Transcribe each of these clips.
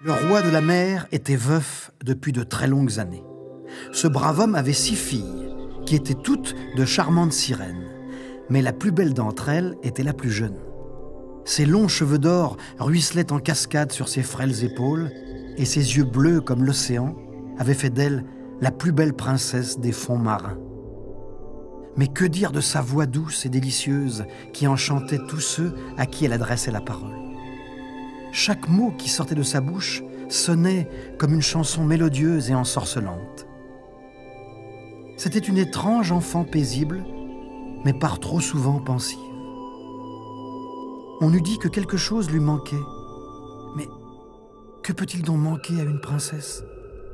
Le roi de la mer était veuf depuis de très longues années. Ce brave homme avait 6 filles, qui étaient toutes de charmantes sirènes. Mais la plus belle d'entre elles était la plus jeune. Ses longs cheveux d'or ruisselaient en cascade sur ses frêles épaules, et ses yeux bleus comme l'océan avaient fait d'elle la plus belle princesse des fonds marins. Mais que dire de sa voix douce et délicieuse qui enchantait tous ceux à qui elle adressait la parole. Chaque mot qui sortait de sa bouche sonnait comme une chanson mélodieuse et ensorcelante. C'était une étrange enfant paisible, mais par trop souvent pensive. On eût dit que quelque chose lui manquait. Mais que peut-il donc manquer à une princesse?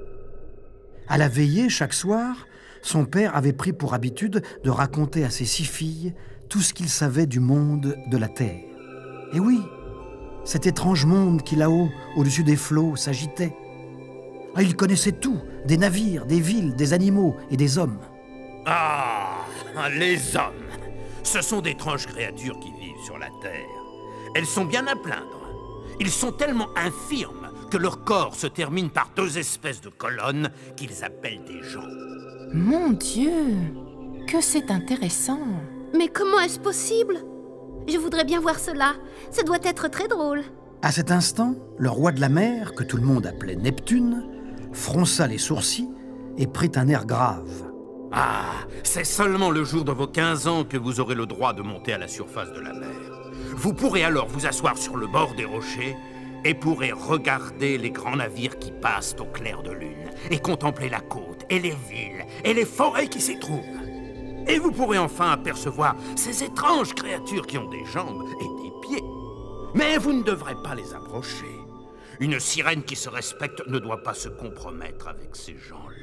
À la veillée, chaque soir, son père avait pris pour habitude de raconter à ses 6 filles tout ce qu'il savait du monde de la terre. Et oui, cet étrange monde qui là-haut, au-dessus des flots, s'agitait. Ah, il connaissait tout, des navires, des villes, des animaux et des hommes. Ah, les hommes! Ce sont d'étranges créatures qui vivent sur la Terre. Elles sont bien à plaindre. Ils sont tellement infirmes que leur corps se termine par 2 espèces de colonnes qu'ils appellent des gens. Mon Dieu, que c'est intéressant. Mais comment est-ce possible? Je voudrais bien voir cela. Ça doit être très drôle. À cet instant, le roi de la mer, que tout le monde appelait Neptune, fronça les sourcils et prit un air grave. Ah, c'est seulement le jour de vos 15 ans que vous aurez le droit de monter à la surface de la mer. Vous pourrez alors vous asseoir sur le bord des rochers et pourrez regarder les grands navires qui passent au clair de lune et contempler la côte et les villes et les forêts qui s'y trouvent. Et vous pourrez enfin apercevoir ces étranges créatures qui ont des jambes et des pieds. Mais vous ne devrez pas les approcher. Une sirène qui se respecte ne doit pas se compromettre avec ces gens-là.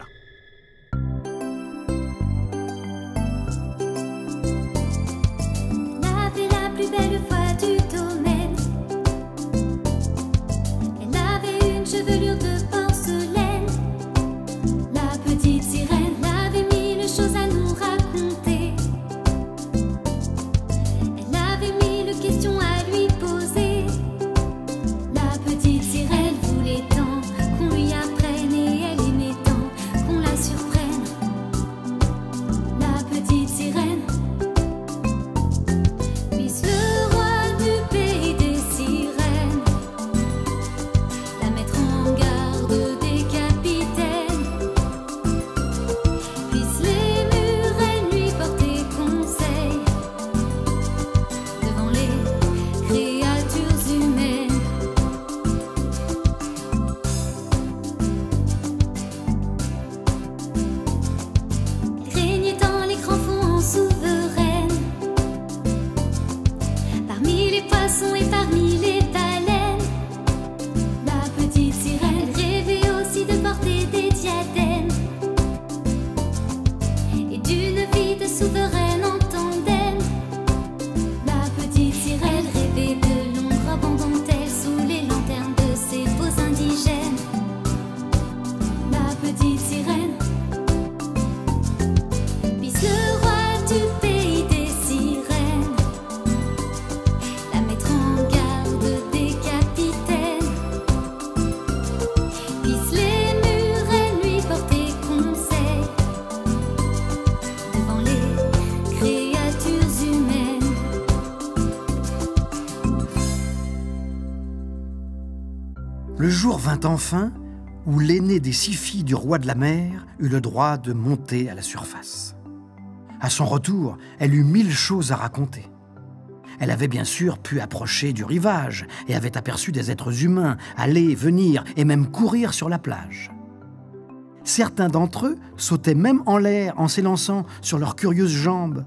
Elle avait la plus belle voix du domaine. Elle avait une chevelure de porcelaine. La petite sirène avait mille choses à nous raconter. Elle avait mille questions à lui poser. La petite sirène voulait tant qu'on lui apprenne et elle aimait tant qu'on la surprenne. La petite sirène. Puisse le roi du pays des sirènes la mettre en garde des capitaines. Puisse les murènes lui porter conseil devant les créatures humaines. Elle régnait dans les grands fonds souveraines, parmi les poissons et parmi les baleines. La petite sirène rêvait aussi de porter des diadèmes et d'une vie de souveraine en tandem. La petite sirène rêvait de longues robes en dentelle sous les lanternes de ces beaux indigènes. La petite sirène. Puisse le roi du pays des sirènes la mettre en garde des capitaines. Puisse les murènes lui porter conseil devant les créatures humaines. Le jour vint enfin où l'aînée des 6 filles du roi de la mer eut le droit de monter à la surface. À son retour, elle eut 1000 choses à raconter. Elle avait bien sûr pu approcher du rivage et avait aperçu des êtres humains aller, venir et même courir sur la plage. Certains d'entre eux sautaient même en l'air en s'élançant sur leurs curieuses jambes.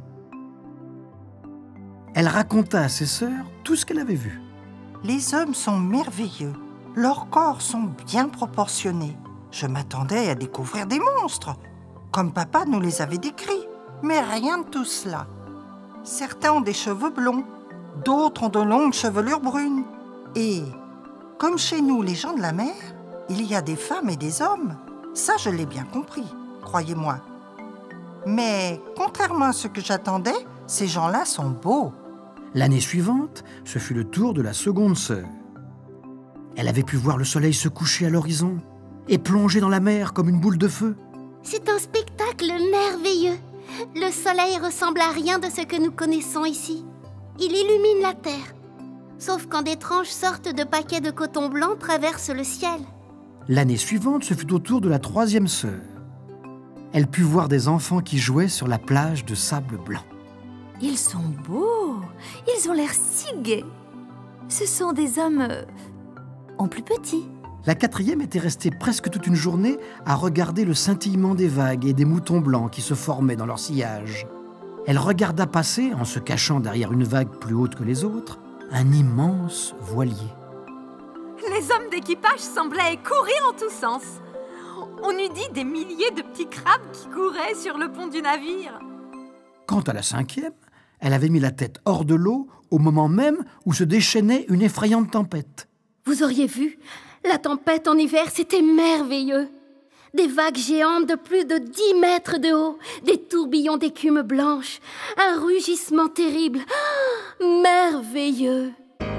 Elle raconta à ses sœurs tout ce qu'elle avait vu. Les hommes sont merveilleux. Leurs corps sont bien proportionnés. Je m'attendais à découvrir des monstres, comme papa nous les avait décrits. Mais rien de tout cela. Certains ont des cheveux blonds, d'autres ont de longues chevelures brunes. Et, comme chez nous, les gens de la mer, il y a des femmes et des hommes. Ça, je l'ai bien compris, croyez-moi. Mais, contrairement à ce que j'attendais, ces gens-là sont beaux. L'année suivante, ce fut le tour de la seconde sœur. Elle avait pu voir le soleil se coucher à l'horizon et plonger dans la mer comme une boule de feu. C'est un spectacle merveilleux. Le soleil ressemble à rien de ce que nous connaissons ici. Il illumine la terre, sauf quand d'étranges sortes de paquets de coton blanc traversent le ciel. L'année suivante, ce fut au tour de la 3e sœur. Elle put voir des enfants qui jouaient sur la plage de sable blanc. Ils sont beaux, ils ont l'air si gais. Ce sont des hommes en plus petit. La 4e était restée presque toute une journée à regarder le scintillement des vagues et des moutons blancs qui se formaient dans leur sillage. Elle regarda passer, en se cachant derrière une vague plus haute que les autres, un immense voilier. Les hommes d'équipage semblaient courir en tous sens. On eût dit des milliers de petits crabes qui couraient sur le pont du navire. Quant à la 5e, elle avait mis la tête hors de l'eau au moment même où se déchaînait une effrayante tempête. Vous auriez vu, la tempête en hiver, c'était merveilleux. Des vagues géantes de plus de 10 mètres de haut, des tourbillons d'écume blanche, un rugissement terrible. Ah, merveilleux!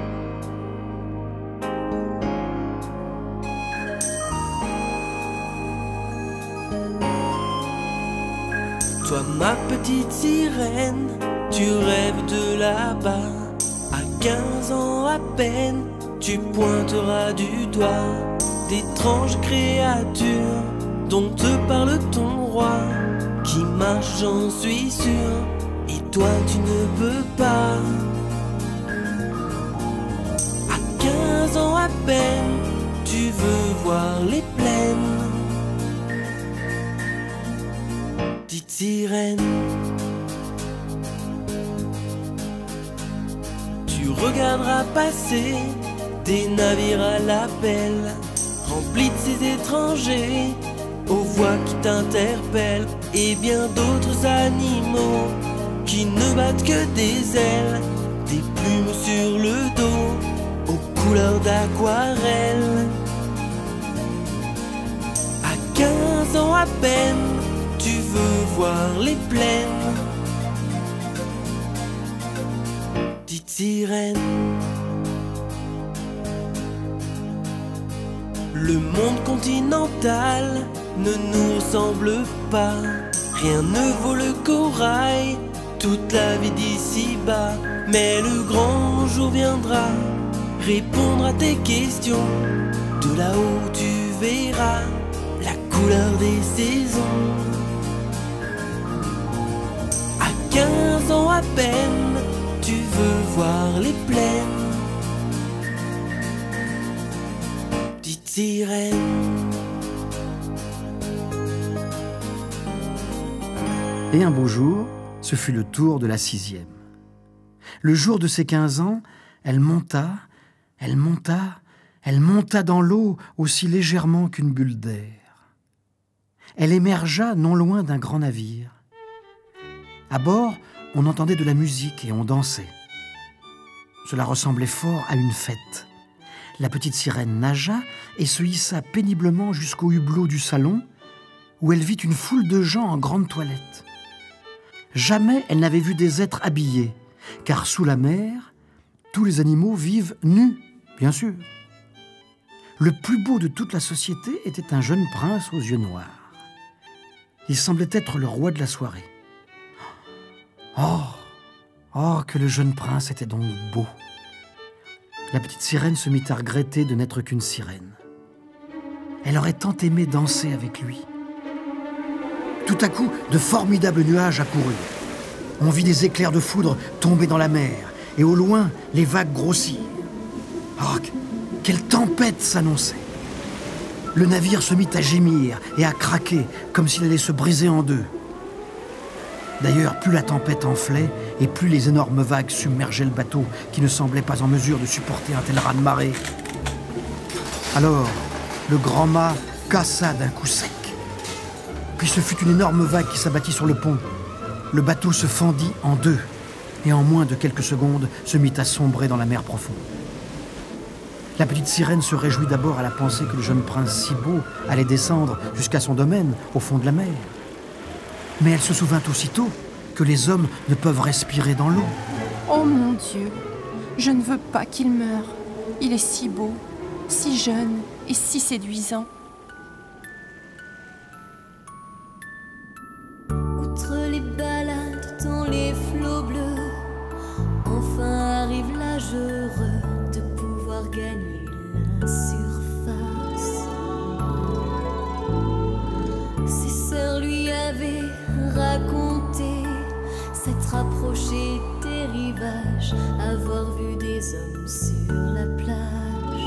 Toi, ma petite sirène, tu rêves de là-bas. À 15 ans à peine, tu pointeras du doigt d'étranges créatures dont te parle ton roi, qui marche, j'en suis sûr, et toi tu ne peux pas. À 15 ans à peine, tu veux voir les plaines. Petite sirène, tu regarderas passer des navires à la belle, remplis de ces étrangers aux voix qui t'interpellent, et bien d'autres animaux qui ne battent que des ailes, des plumes sur le dos aux couleurs d'aquarelle. À 15 ans à peine, tu veux voir les plaines. Petite sirène, le monde continental ne nous ressemble pas. Rien ne vaut le corail, toute la vie d'ici-bas. Mais le grand jour viendra répondre à tes questions. De là-haut tu verras la couleur des saisons. À 15 ans à peine, tu veux voir les plaines. Petite sirène. Et un beau jour, ce fut le tour de la 6e. Le jour de ses 15 ans, elle monta dans l'eau aussi légèrement qu'une bulle d'air. Elle émergea non loin d'un grand navire. À bord, on entendait de la musique et on dansait. Cela ressemblait fort à une fête. La petite sirène nagea et se hissa péniblement jusqu'au hublot du salon, où elle vit une foule de gens en grande toilette. Jamais elle n'avait vu des êtres habillés, car sous la mer, tous les animaux vivent nus, bien sûr. Le plus beau de toute la société était un jeune prince aux yeux noirs. Il semblait être le roi de la soirée. Oh, que le jeune prince était donc beau. La petite sirène se mit à regretter de n'être qu'une sirène. Elle aurait tant aimé danser avec lui. Tout à coup, de formidables nuages accoururent. On vit des éclairs de foudre tomber dans la mer, et au loin, les vagues grossirent. Oh, quelle tempête s'annonçait! Le navire se mit à gémir et à craquer, comme s'il allait se briser en deux. D'ailleurs, plus la tempête enflait, et plus les énormes vagues submergeaient le bateau, qui ne semblait pas en mesure de supporter un tel raz-de-marée. Alors, le grand mât cassa d'un coup sec. Puis ce fut une énorme vague qui s'abattit sur le pont. Le bateau se fendit en deux, et en moins de quelques secondes, se mit à sombrer dans la mer profonde. La petite sirène se réjouit d'abord à la pensée que le jeune prince si beau allait descendre jusqu'à son domaine, au fond de la mer. Mais elle se souvint aussitôt que les hommes ne peuvent respirer dans l'eau. Oh mon Dieu, je ne veux pas qu'il meure. Il est si beau, si jeune et si séduisant. Outre les balades dans les flots bleus, enfin arrive l'âge heureux de pouvoir gagner la surface. Ses sœurs lui avaient raconté s'être approché des rivages, avoir vu des hommes sur la plage.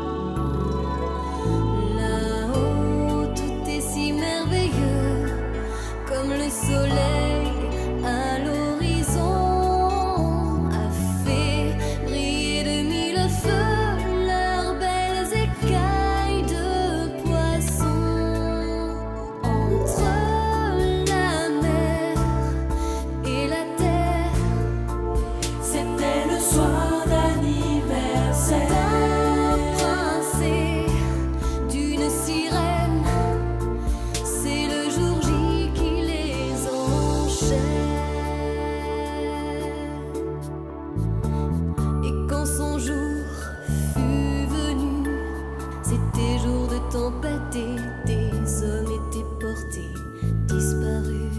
Là-haut, tout est si merveilleux, comme le soleil à l'horizon a fait briller de mille feux leurs belles écailles de poissons. Entre la mer et la terre, C'était le soir d'anniversaire d'un prince et d'une sirène, c'est le jour J qui les enchaîne. Et quand son jour fut venu, c'était jour de tempête et des hommes étaient portés disparus.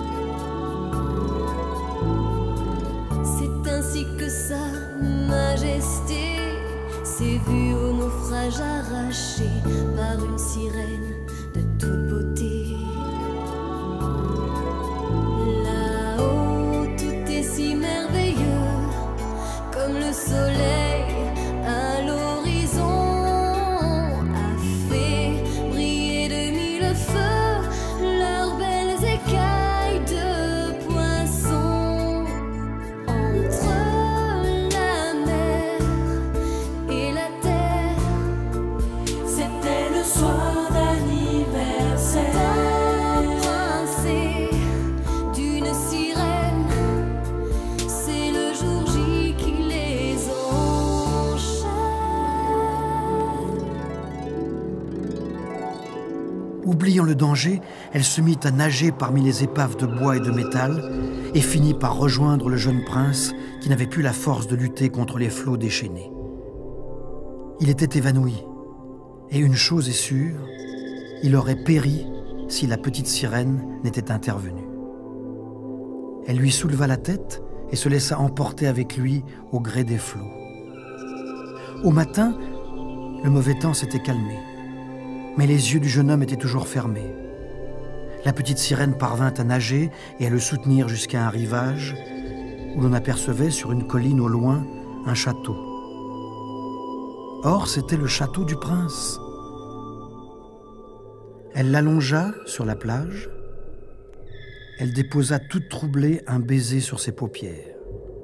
C'est ainsi que sa majesté s'est vue au naufrage arraché par une sirène de toute beauté. Là-haut, tout est si merveilleux, comme le soleil à l'horizon a fait briller de mille feux leurs belles écailles de poissons. Entre la mer et la terre, C'était le soir d'anniversaire d'un prince et d'une sirène, c'est le jour J qui les enchaîne. Oubliant le danger, elle se mit à nager parmi les épaves de bois et de métal et finit par rejoindre le jeune prince qui n'avait plus la force de lutter contre les flots déchaînés. Il était évanoui, et une chose est sûre, il aurait péri si la petite sirène n'était intervenue. Elle lui souleva la tête et se laissa emporter avec lui au gré des flots. Au matin, le mauvais temps s'était calmé, mais les yeux du jeune homme étaient toujours fermés. La petite sirène parvint à nager et à le soutenir jusqu'à un rivage où l'on apercevait sur une colline au loin un château. Or, c'était le château du prince. Elle l'allongea sur la plage. Elle déposa toute troublée un baiser sur ses paupières.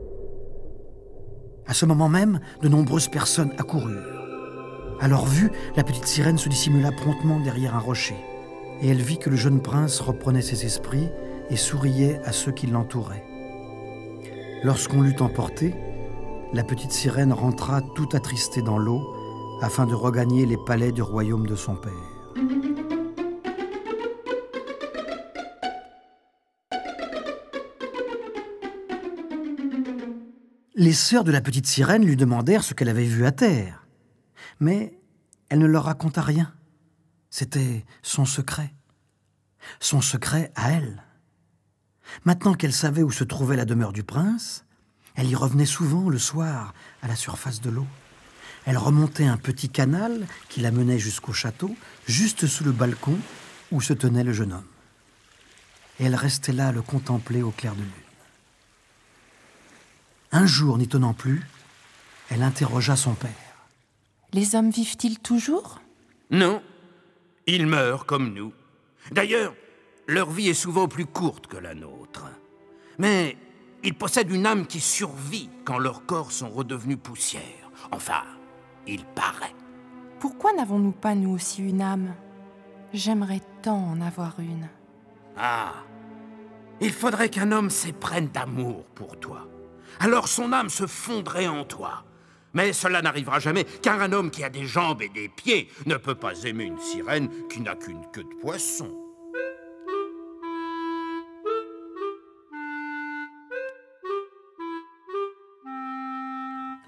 À ce moment même, de nombreuses personnes accoururent. À leur vue, la petite sirène se dissimula promptement derrière un rocher. Et elle vit que le jeune prince reprenait ses esprits et souriait à ceux qui l'entouraient. Lorsqu'on l'eut emporté, la petite sirène rentra tout attristée dans l'eau afin de regagner les palais du royaume de son père. Les sœurs de la petite sirène lui demandèrent ce qu'elle avait vu à terre. Mais elle ne leur raconta rien. C'était son secret. Son secret à elle. Maintenant qu'elle savait où se trouvait la demeure du prince, elle y revenait souvent le soir à la surface de l'eau. Elle remontait un petit canal qui la menait jusqu'au château, juste sous le balcon où se tenait le jeune homme. Et elle restait là à le contempler au clair de lune. Un jour, n'y tenant plus, elle interrogea son père. Les hommes vivent-ils toujours? Non, ils meurent comme nous. D'ailleurs, leur vie est souvent plus courte que la nôtre. Mais ils possèdent une âme qui survit quand leurs corps sont redevenus poussière. Enfin, il paraît. Pourquoi n'avons-nous pas nous aussi une âme? J'aimerais tant en avoir une. Ah, il faudrait qu'un homme s'éprenne d'amour pour toi. Alors son âme se fondrait en toi. Mais cela n'arrivera jamais, car un homme qui a des jambes et des pieds ne peut pas aimer une sirène qui n'a qu'une queue de poisson.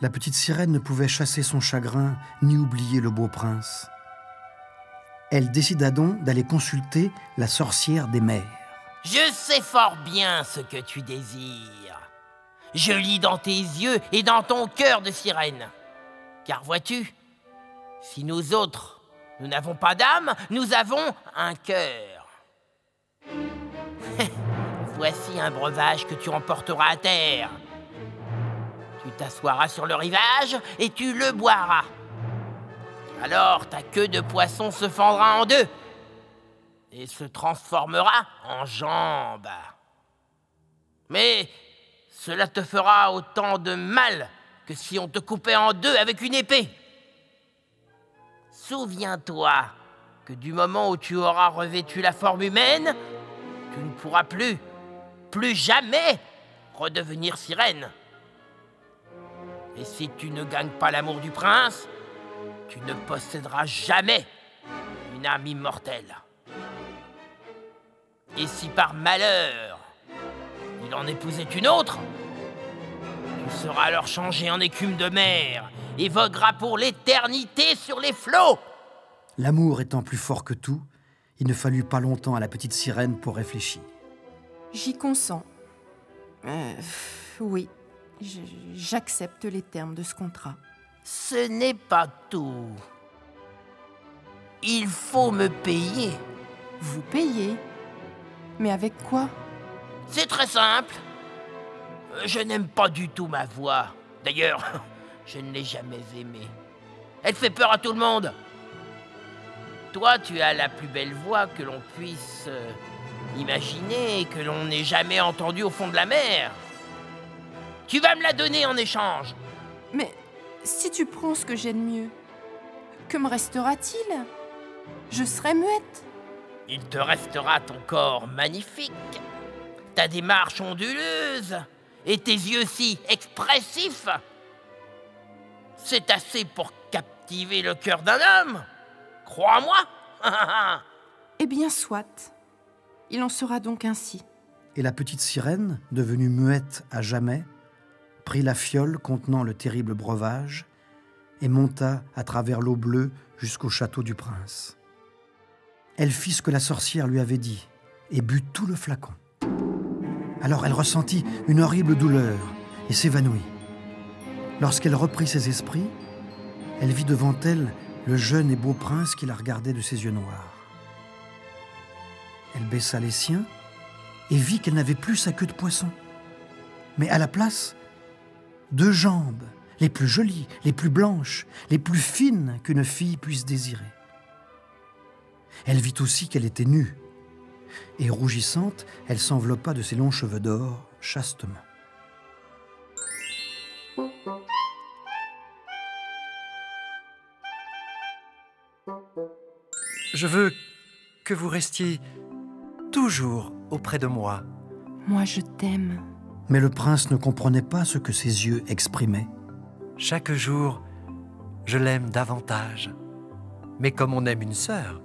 La petite sirène ne pouvait chasser son chagrin ni oublier le beau prince. Elle décida donc d'aller consulter la sorcière des mers. Je sais fort bien ce que tu désires. Je lis dans tes yeux et dans ton cœur de sirène. Car vois-tu, si nous autres, nous n'avons pas d'âme, nous avons un cœur. Voici un breuvage que tu emporteras à terre. Tu t'assoiras sur le rivage et tu le boiras. Alors ta queue de poisson se fendra en deux et se transformera en jambe. Mais cela te fera autant de mal que si on te coupait en deux avec une épée. Souviens-toi que du moment où tu auras revêtu la forme humaine, tu ne pourras plus jamais redevenir sirène. Et si tu ne gagnes pas l'amour du prince, tu ne posséderas jamais une âme immortelle. Et si par malheur, il en épousait une autre, tu seras alors changé en écume de mer et vogueras pour l'éternité sur les flots. L'amour étant plus fort que tout, il ne fallut pas longtemps à la petite sirène pour réfléchir. J'y consens. Oui, j'accepte les termes de ce contrat. Ce n'est pas tout. Il faut me payer. Vous payez? Mais avec quoi? C'est très simple. Je n'aime pas du tout ma voix. D'ailleurs, je ne l'ai jamais aimée. Elle fait peur à tout le monde. Toi, tu as la plus belle voix que l'on puisse imaginer et que l'on n'ait jamais entendue au fond de la mer. Tu vas me la donner en échange. Mais si tu prends ce que j'ai de mieux, que me restera-t-il? Je serai muette. Il te restera ton corps magnifique, ta démarche onduleuse et tes yeux si expressifs. C'est assez pour captiver le cœur d'un homme. Crois-moi. Eh bien, soit. Il en sera donc ainsi. Et la petite sirène, devenue muette à jamais, prit la fiole contenant le terrible breuvage et monta à travers l'eau bleue jusqu'au château du prince. Elle fit ce que la sorcière lui avait dit et but tout le flacon. Alors elle ressentit une horrible douleur et s'évanouit. Lorsqu'elle reprit ses esprits, elle vit devant elle le jeune et beau prince qui la regardait de ses yeux noirs. Elle baissa les siens et vit qu'elle n'avait plus sa queue de poisson, mais à la place, 2 jambes, les plus jolies, les plus blanches, les plus fines qu'une fille puisse désirer. Elle vit aussi qu'elle était nue, et rougissante, elle s'enveloppa de ses longs cheveux d'or chastement. Je veux que vous restiez toujours auprès de moi. Moi, je t'aime. Mais le prince ne comprenait pas ce que ses yeux exprimaient. Chaque jour, je l'aime davantage. Mais comme on aime une sœur,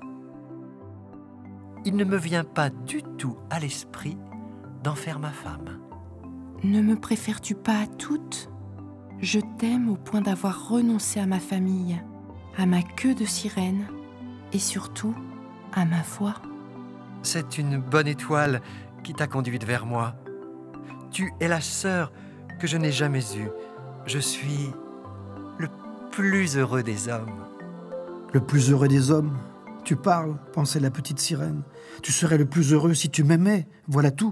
il ne me vient pas du tout à l'esprit d'en faire ma femme. Ne me préfères-tu pas à toutes? Je t'aime au point d'avoir renoncé à ma famille, à ma queue de sirène et surtout à ma voix. C'est une bonne étoile qui t'a conduite vers moi. Tu es la sœur que je n'ai jamais eue. Je suis le plus heureux des hommes. Le plus heureux des hommes? Tu parles, pensait la petite sirène. Tu serais le plus heureux si tu m'aimais, voilà tout.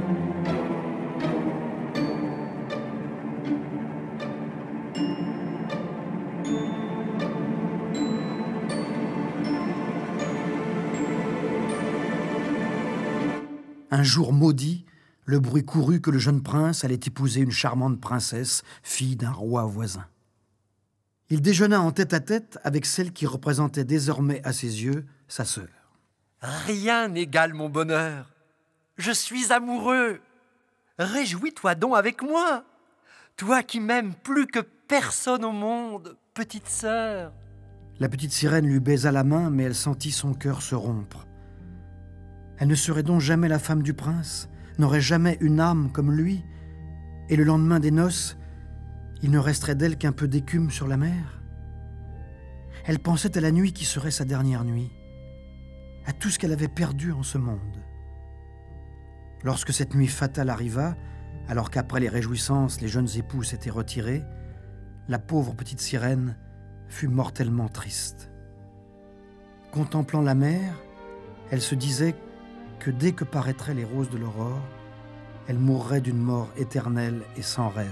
Un jour maudit, le bruit courut que le jeune prince allait épouser une charmante princesse, fille d'un roi voisin. Il déjeuna en tête-à-tête avec celle qui représentait désormais à ses yeux sa sœur. Rien n'égale mon bonheur. Je suis amoureux. Réjouis-toi donc avec moi. Toi qui m'aimes plus que personne au monde, petite sœur. La petite sirène lui baisa la main, mais elle sentit son cœur se rompre. Elle ne serait donc jamais la femme du prince, n'aurait jamais une âme comme lui, et le lendemain des noces, il ne resterait d'elle qu'un peu d'écume sur la mer. Elle pensait à la nuit qui serait sa dernière nuit, à tout ce qu'elle avait perdu en ce monde. Lorsque cette nuit fatale arriva, alors qu'après les réjouissances, les jeunes époux s'étaient retirés, la pauvre petite sirène fut mortellement triste. Contemplant la mer, elle se disait que dès que paraîtraient les roses de l'aurore, elle mourrait d'une mort éternelle et sans rêve.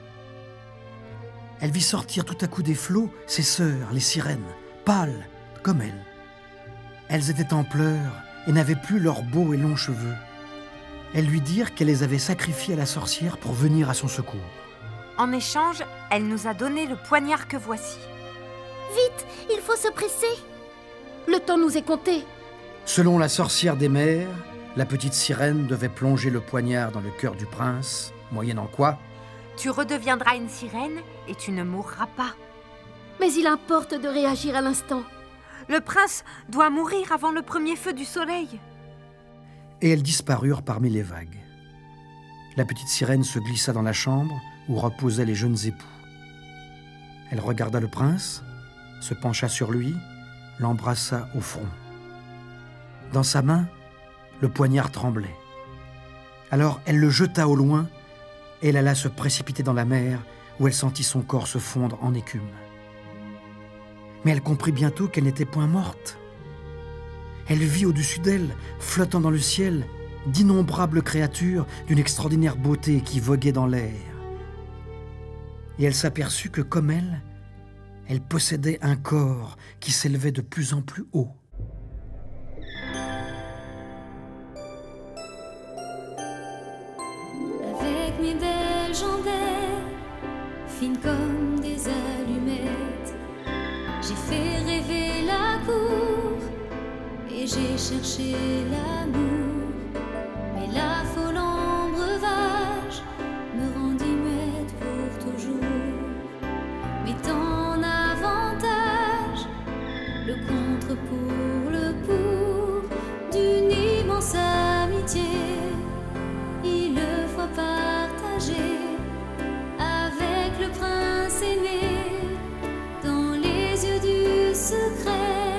Elle vit sortir tout à coup des flots ses sœurs, les sirènes, pâles comme elle. Elles étaient en pleurs et n'avaient plus leurs beaux et longs cheveux. Elles lui dirent qu'elle les avait sacrifiées à la sorcière pour venir à son secours. En échange, elle nous a donné le poignard que voici. Vite, il faut se presser. Le temps nous est compté. Selon la sorcière des mers, la petite sirène devait plonger le poignard dans le cœur du prince, moyennant quoi tu redeviendras une sirène et tu ne mourras pas. Mais il importe de réagir à l'instant. Le prince doit mourir avant le premier feu du soleil. Et elles disparurent parmi les vagues. La petite sirène se glissa dans la chambre où reposaient les jeunes époux. Elle regarda le prince, se pencha sur lui, l'embrassa au front. Dans sa main, le poignard tremblait. Alors elle le jeta au loin et elle alla se précipiter dans la mer où elle sentit son corps se fondre en écume. Mais elle comprit bientôt qu'elle n'était point morte. Elle vit au-dessus d'elle, flottant dans le ciel, d'innombrables créatures d'une extraordinaire beauté qui voguaient dans l'air. Et elle s'aperçut que, comme elle possédait un corps qui s'élevait de plus en plus haut. Avec mes belles chandelles, fines comme des allumettes, j'ai fait rêver la cour et j'ai cherché l'amour. Mais la folle en breuvage me rendit muette pour toujours, mettant en avantage le contre pour le pour d'une immense amitié. Il le faut partager avec le prince aimé dans les yeux du secret.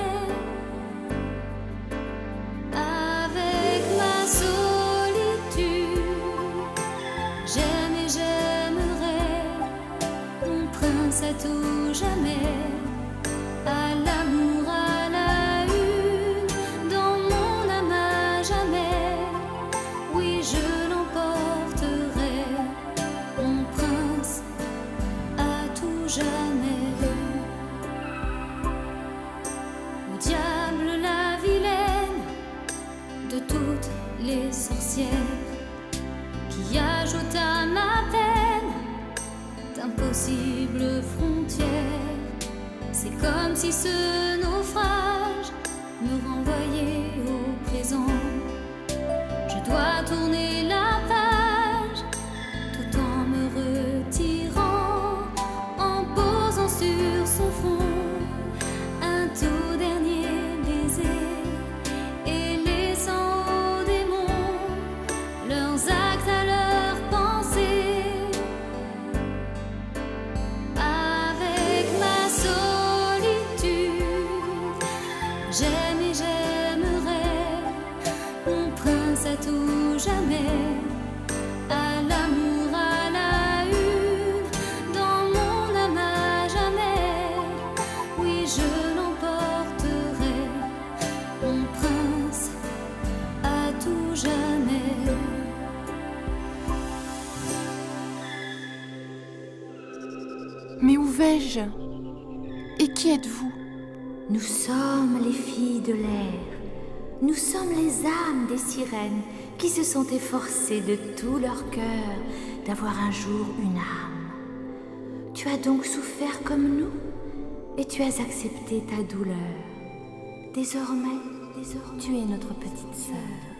Avec ma solitude, j'aime et j'aimerai mon prince à tout jamais. À l'amour à la une, dans mon âme à jamais. Oui, je l'emporterai, mon prince à tout jamais. Au diable la vilaine de toutes les sorcières qui ajoute à ma peine d'impossibles frontières. C'est comme si ce naufrage me renvoyait au présent. Je dois tourner la page tout en me retirant, en posant sur son front un tout dernier baiser et laissant aux démons leurs actes à leurs pensées. Avec ma solitude, j'aime et j'aimerai mon prince à tout jamais. À l'amour à la une, dans mon âme à jamais. Oui, je l'emporterai, mon prince à tout jamais. Mais où vais-je? Et qui êtes-vous? Nous sommes les filles de l'air. Nous sommes les âmes des sirènes qui se sont efforcées de tout leur cœur d'avoir un jour une âme. Tu as donc souffert comme nous et tu as accepté ta douleur. Désormais, tu es notre petite sœur.